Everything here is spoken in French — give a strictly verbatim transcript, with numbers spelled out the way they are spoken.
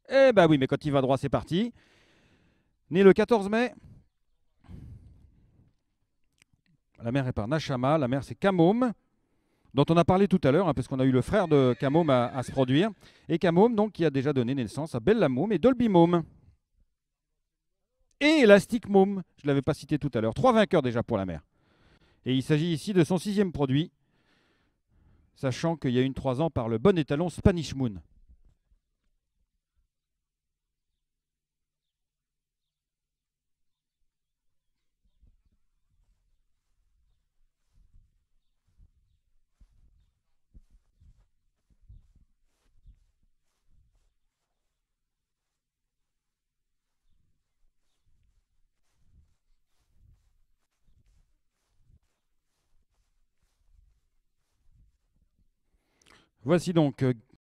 Eh ben oui, mais quand il va droit, c'est parti. Né le quatorze mai, la mère est par Nashama, la mère c'est Kamom, dont on a parlé tout à l'heure, hein, parce qu'on a eu le frère de Kamom à, à se produire. Et Kamom, donc, qui a déjà donné naissance à Bella Mom et Dolby Mom. Et Elastic Mom, je ne l'avais pas cité tout à l'heure. Trois vainqueurs déjà pour la mère. Et il s'agit ici de son sixième produit, sachant qu'il y a une trois ans par le bon étalon Spanish Moon. Voici donc euh,